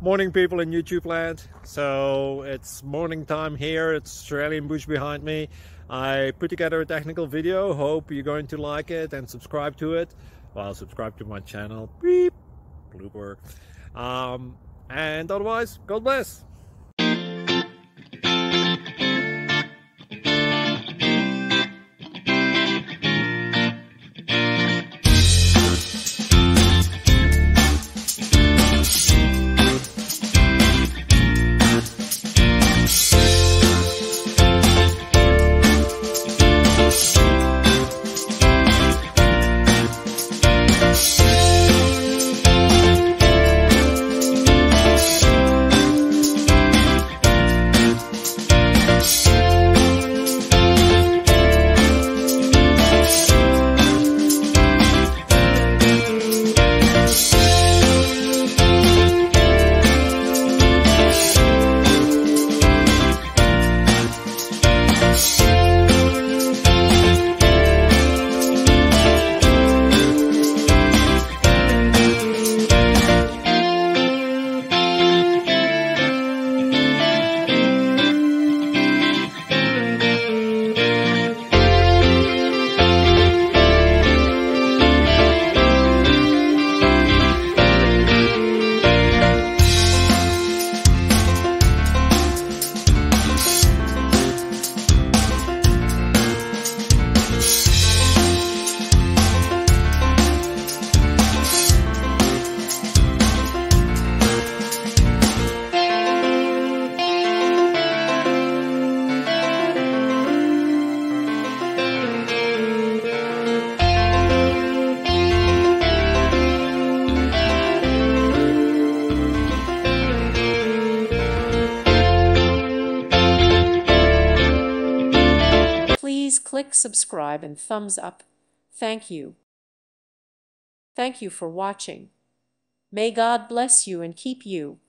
Morning, people in YouTube land. So it's morning time here. It's Australian bush behind me. I put together a technical video. Hope you're going to like it and subscribe to it. Well, subscribe to my channel. Beep. Blooper. And otherwise, God bless. Please click subscribe and thumbs up. Thank you. Thank you for watching. May God bless you and keep you.